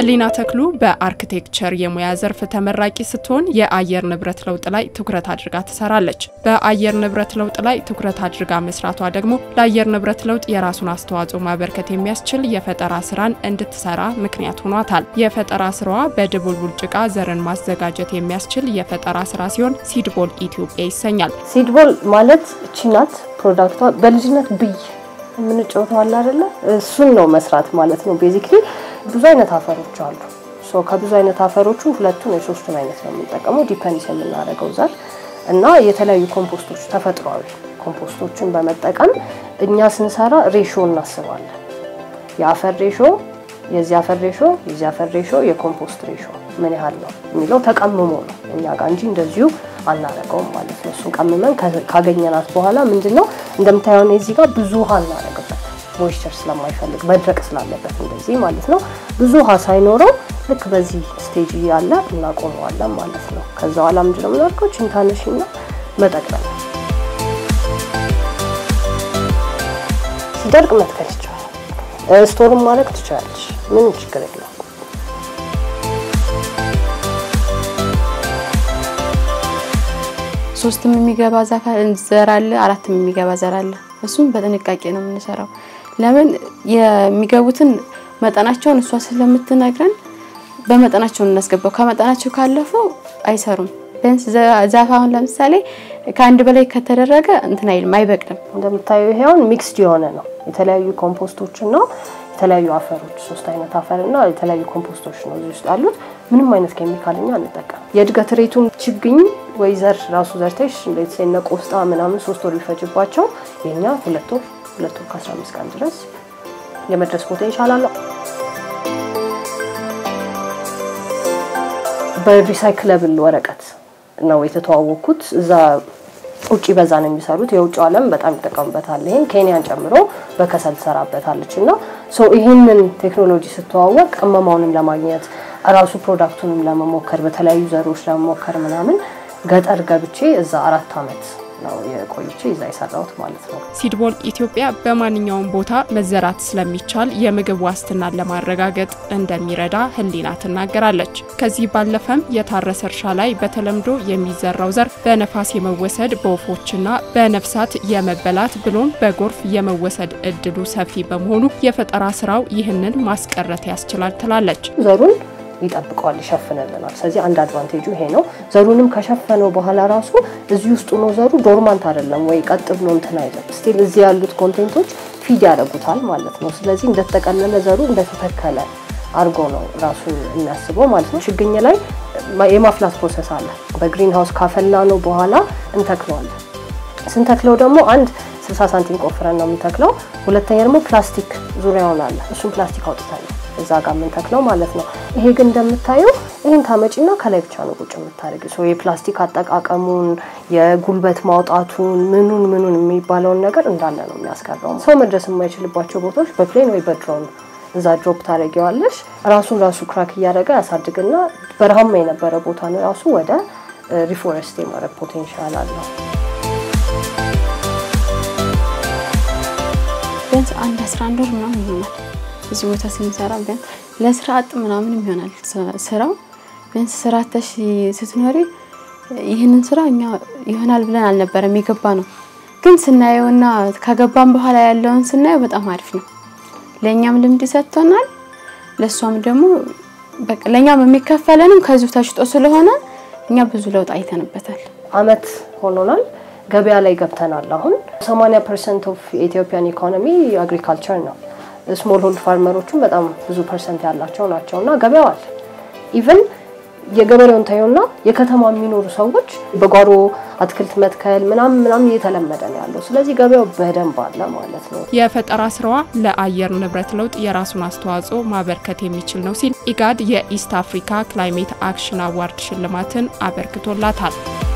ህሊና ተክሉ በአርኪቴክቸር የሙያ ዘርፍ ተመራቂ ስትሆን የአየር ንብረት ለውጥ ላይ ትኩረት አድርጋ ትሰራለች። በአየር ንብረት ለውጥ ላይ ትኩረት አድርጋ መስራቷ ደግሞ ለአየር ንብረት ለውጥ የራሱን አስተዋጽኦ ማበርከት የሚያስችል የፈጠራ ስራን እንድትሰራ ምክንያት ሆኗታል። የፈጠራ ስራዋ በድቡልቡል ጭቃ ዘርን ማዘጋጀት የሚያስችል የፈጠራ ስራ ሲሆን ሲድቦል ኢትዮጵያ ይሰኛል። ሲድቦል ማለት ቺናት ፕሮዳክቷ በልጅነት ብይ ምን ጨውታው አለ አይደለ እሱን ነው መስራት ማለት ነው። ቤዚክሊ ብዙ አይነት አፈሮች አሉ። ከብዙ አይነት አፈሮቹ ሁለቱን ወይ ሶስቱን አይነት ነው የምንጠቀመው ዲፔንድስ የምናደርገው ዘር እና የተለያዩ ኮምፖስቶች ተፈጥሯዊ ኮምፖስቶችን በመጠቀም እኛ ስንሰራ ሬሽዮ እናስባለን። የአፈር ሬሽዮ የዚህ አፈር ሬሽዮ የዚህ አፈር ሬሽዮ የኮምፖስት ሬሽዮ ምን ያህል ነው የሚለው ተቀምሞ ነው እኛ ጋር እንጂ እንደዚሁ አናረጋውም ማለት ነው። እሱን ቀምመን ካገኘናት በኋላ ምንድነው እንደምታዩን እዚህ ጋር ብዙ ውሃ እናረጋለን። ሞይስቸር ስለማይፈልግ መድረቅ ስላለበት እንደዚህ ማለት ነው። ብዙ ውሃ ሳይኖረው ልክ በዚህ ስቴጅ ያለ እናቆመዋለን ማለት ነው። ከዛ በኋላ ምንድነው የምናደርገው ቺንታነሽና መጠቅለል ሲደርቅ መትከል ይቻላል። ስቶርም ማድረግ ትችላለሽ። ምን ችግር የለውም። ሶስትም የሚገባ ዘር አለ፣ አራትም የሚገባ ዘር አለ። እሱም በጥንቃቄ ነው የምንሰራው። ለምን የሚገቡትን መጠናቸውን እሷ ስለምትነግረን በመጠናቸው እናስገባው። ከመጠናቸው ካለፈው አይሰሩም። ቢያንስ ዛፋውን ለምሳሌ ከአንድ በላይ ከተደረገ እንትን አይልም አይበቅልም። እንደምታዩ ይሄውን ሚክስድ የሆነ ነው። የተለያዩ ኮምፖስቶችና የተለያዩ አፈሮች ሶስት አይነት አፈርና የተለያዩ ኮምፖስቶች ነው እዚህ ውስጥ ያሉት። ምንም አይነት ኬሚካልኛ አንጠቀም። የእድገት ሬቱን ችግኝ ወይ ዘር ራሱ ዘርተሽ እንዴት ቆስጣ ምናምን 3 ወር ይፈጅባቸው የኛ 2 ወር ከ15 ቀን ድረስ የመድረስ ፖቴንሻል አለው። በሪሳይክለብል ወረቀት ነው የተተዋወቁት። እዛ ውጪ በዛ ነው የሚሰሩት። የውጭ ዓለም በጣም ይጠቀሙበታል። ይሄን ኬንያን ጨምሮ በከሰል ተሰራበታለችና ይሄንን ቴክኖሎጂ ስተዋወቅ ቅመማውንም ለማግኘት ራሱ ፕሮዳክቱንም ለመሞከር በተለያዩ ዘሮች ለመሞከር ምናምን ገጠር ገብቼ እዛ 4 አመት ነው የቆይቼ እዛ ይሰራውት ማለት ነው። ሲድቦል ኢትዮጵያ በማንኛውም ቦታ መዘራት ስለሚቻል የምግብ ዋስትናን ለማረጋገጥ እንደሚረዳ ህሊና ትናገራለች። ከዚህ ባለፈም የታረሰ እርሻ ላይ በተለምዶ የሚዘራው ዘር በነፋስ የመወሰድ በወፎችና በነፍሳት የመበላት ብሎም በጎርፍ የመወሰድ እድሉ ሰፊ በመሆኑ የፈጠራ ስራው ይህንን ማስቀረት ያስችላል ትላለች። ዘሩን ይጠብቀዋል ይሸፍነልናል። ስለዚህ አንድ አድቫንቴጁ ይሄ ነው። ዘሩንም ከሸፈነው በኋላ ራሱ እዚህ ውስጥ ነው ዘሩ ዶርማንት አይደለም ወይ ቀጥ ብሎ እንትን አይደለም። ስቲል እዚህ ያሉት ኮንቴንቶች ፊድ ያደርጉታል ማለት ነው። ስለዚህ እንደተቀለለ ዘሩ እንደተተከለ አርጎ ነው ራሱ የሚያስበው ማለት ነው። ችግኝ ላይ የማፍላት ፕሮሰስ አለ። በግሪን ሃውስ ካፈላ ነው በኋላ እንተክለዋለን። ስንተክለው ደግሞ አንድ 60 ሳንቲም ቆፍረን ነው የምንተክለው። ሁለተኛ ደግሞ ፕላስቲክ ዙሪያውን አለ። እሱን ፕላስቲክ አውጥተን እዛ ጋር ምን ተክለው ማለት ነው። ይሄ ግን እንደምታዩ ይሄን ታመጪና ከላይ ብቻ ነው ቁጭ የምታረጊው። የፕላስቲክ አጠቃቀሙን የጉልበት ማውጣቱን ምኑን የሚባለው ነገር እንዳለ ነው የሚያስቀረው። ሰው መድረስ የማይችልባቸው ቦታዎች በፕሌን ወይ በድሮን እዛ ድሮፕ ታረጊዋለሽ። ራሱ ክራክ እያደረገ ያሳድግና በረሃማ የነበረ ቦታ ነው ራሱ ወደ ሪፎረስት የማድረግ ፖቴንሻል አለው። ቢያንስ 11 ወር ምናምን ይሆናል እዚህ ቦታ ስንሰራ ግን ለስራ አጥ ምናምን ይሆናል ስራው። ቢያንስ ስራተሽ ስትኖሪ ይሄንን ስራ እኛ ይሆናል ብለን አልነበረም የገባ ነው። ግን ስናየውና ከገባን በኋላ ያለውን ስናየው በጣም አሪፍ ነው። ለኛም ልምድ ሰጥቶናል። ለሷም ደግሞ በቃ ለኛም የሚከፈለንም ከዚህ ተሽጦ ስለሆነ እኛ ብዙ ለውጥ አይተንበታል። አመት ሆኖናል። ገበያ ላይ ገብተናል። አሁን 80% ኦፍ ኢትዮጵያን ኢኮኖሚ አግሪካልቸር ነው። ስሞል ሆልድ ፋርመሮቹም በጣም ብዙ ፐርሰንት ያላቸው ናቸውና ገበያው አለ። ኢቭን የገበሬውን ታዩና የከተማ የሚኖሩ ሰዎች በጓሮ አትክልት መትከል ምናምን እየተለመደ ነው ያለው። ስለዚህ ገበያው በደንብ አለ ማለት ነው። የፈጠራ ስራዋ ለአየር ንብረት ለውጥ የራሱን አስተዋጽኦ ማበርከት የሚችል ነው ሲል ኢጋድ የኢስት አፍሪካ ክላይሜት አክሽን አዋርድ ሽልማትን አበርክቶላታል።